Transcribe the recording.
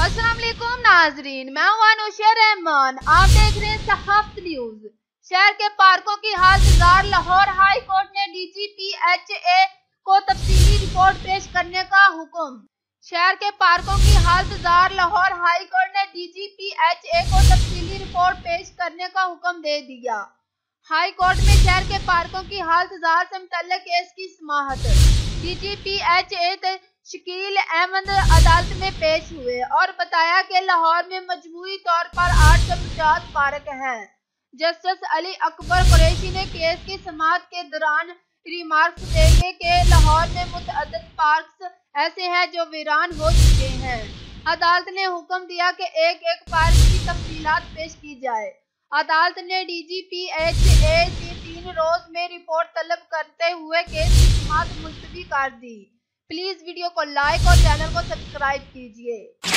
अस्सलाम वालेकुम नाजरीन, मैं हूं अनुशा रहमान। आप देख रहे हैं सहाफ़त न्यूज। शहर के पार्कों की हालत जार, लाहौर हाई कोर्ट ने DGPHA को तफसीली रिपोर्ट पेश करने का हुक्म। शहर के पार्कों की हालत जार, लाहौर हाई कोर्ट ने DGPHA को तफसीली रिपोर्ट पेश करने का हुक्म दे दिया। हाई कोर्ट में शहर के पार्कों की हालत जार से मुतल्लिक केस की समाअत DGPHA शकील अहमद अदालत में पेश हुए और बताया कि लाहौर में मजमूई तौर पर 850 पार्क हैं। जस्टिस अली अकबर कुरैशी ने केस की समाअत के दौरान रिमार्क्स देंगे कि लाहौर में मुतअद्दिद पार्क ऐसे हैं जो वीरान हो चुके हैं। अदालत ने हुक्म दिया कि एक एक पार्क की तफसीलात पेश की जाए। अदालत ने DGPHA से 3 रोज में रिपोर्ट तलब करते हुए केस की समाअत मुलतवी कर दी। प्लीज वीडियो को लाइक और चैनल को सब्सक्राइब कीजिए।